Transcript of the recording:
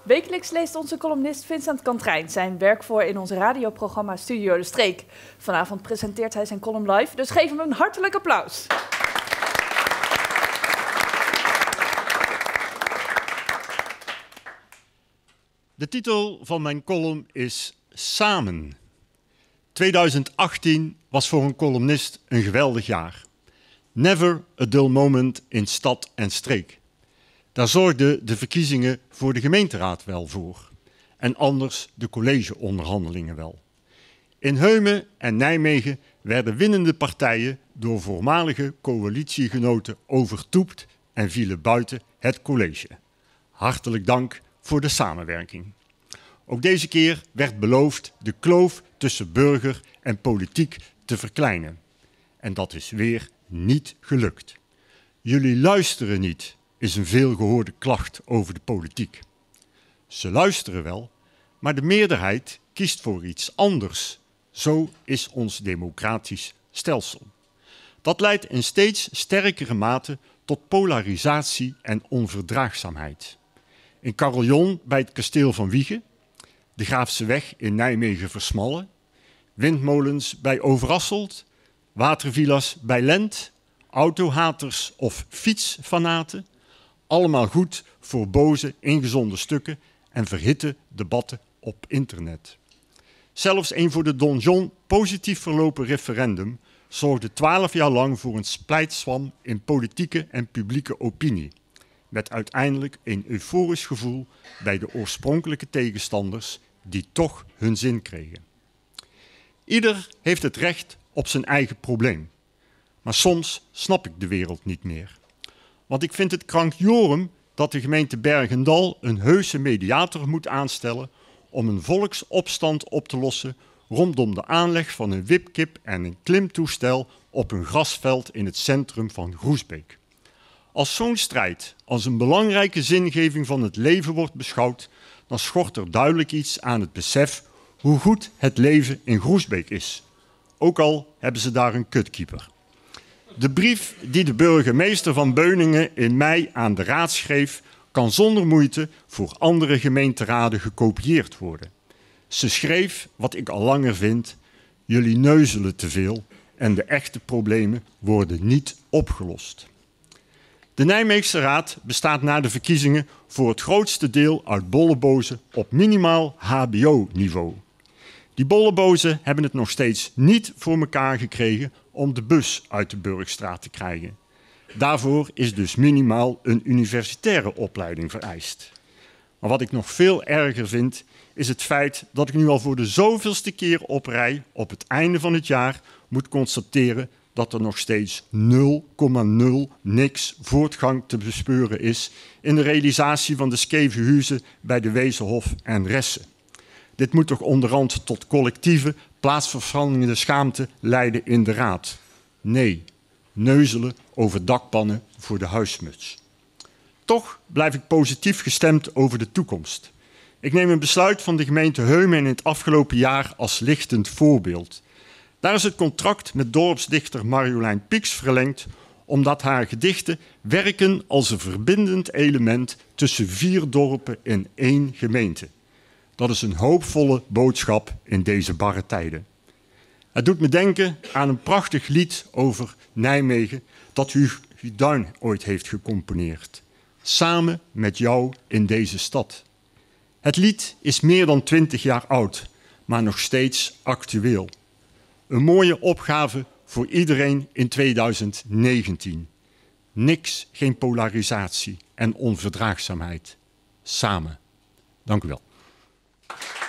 Wekelijks leest onze columnist Vincent Kantrijn zijn werk voor in ons radioprogramma Studio de Streek. Vanavond presenteert hij zijn column live, dus geef hem een hartelijk applaus. De titel van mijn column is Samen. 2018 was voor een columnist een geweldig jaar. Never a dull moment in stad en streek. Daar zorgden de verkiezingen voor de gemeenteraad wel voor. En anders de collegeonderhandelingen wel. In Heumen en Nijmegen werden winnende partijen door voormalige coalitiegenoten overtoept en vielen buiten het college. Hartelijk dank voor de samenwerking. Ook deze keer werd beloofd de kloof tussen burger en politiek te verkleinen. En dat is weer niet gelukt. Jullie luisteren niet, is een veelgehoorde klacht over de politiek. Ze luisteren wel, maar de meerderheid kiest voor iets anders. Zo is ons democratisch stelsel. Dat leidt in steeds sterkere mate tot polarisatie en onverdraagzaamheid. In Carillon bij het kasteel van Wijchen, de Graafseweg in Nijmegen Versmallen, windmolens bij Overasselt, watervilla's bij Lent, autohaters of fietsfanaten, allemaal goed voor boze, ingezonde stukken en verhitte debatten op internet. Zelfs een voor de donjon positief verlopen referendum zorgde 12 jaar lang voor een splijtswam in politieke en publieke opinie, met uiteindelijk een euforisch gevoel bij de oorspronkelijke tegenstanders die toch hun zin kregen. Ieder heeft het recht op zijn eigen probleem, maar soms snap ik de wereld niet meer. Want ik vind het krankjorum dat de gemeente Bergendal een heuse mediator moet aanstellen om een volksopstand op te lossen rondom de aanleg van een wipkip en een klimtoestel op een grasveld in het centrum van Groesbeek. Als zo'n strijd als een belangrijke zingeving van het leven wordt beschouwd, dan schort er duidelijk iets aan het besef hoe goed het leven in Groesbeek is. Ook al hebben ze daar een kutkeeper. De brief die de burgemeester van Beuningen in mei aan de raad schreef, kan zonder moeite voor andere gemeenteraden gekopieerd worden. Ze schreef, wat ik al langer vind, jullie neuzelen te veel en de echte problemen worden niet opgelost. De Nijmeegse Raad bestaat na de verkiezingen voor het grootste deel uit bollebozen op minimaal hbo-niveau. Die bollebozen hebben het nog steeds niet voor elkaar gekregen om de bus uit de Burgstraat te krijgen. Daarvoor is dus minimaal een universitaire opleiding vereist. Maar wat ik nog veel erger vind, is het feit dat ik nu al voor de zoveelste keer op rij op het einde van het jaar moet constateren dat er nog steeds 0,0 niks voortgang te bespeuren is in de realisatie van de scheve huizen bij de Wezenhof en Ressen. Dit moet toch onderhand tot collectieve, plaatsvervangende schaamte leiden in de raad. Nee, neuzelen over dakpannen voor de huismuts. Toch blijf ik positief gestemd over de toekomst. Ik neem een besluit van de gemeente Heumen in het afgelopen jaar als lichtend voorbeeld. Daar is het contract met dorpsdichter Marjolein Pieks verlengd, omdat haar gedichten werken als een verbindend element tussen 4 dorpen in 1 gemeente. Dat is een hoopvolle boodschap in deze barre tijden. Het doet me denken aan een prachtig lied over Nijmegen dat Huub Duin ooit heeft gecomponeerd. Samen met jou in deze stad. Het lied is meer dan 20 jaar oud, maar nog steeds actueel. Een mooie opgave voor iedereen in 2019. Niks, geen polarisatie en onverdraagzaamheid. Samen. Dank u wel.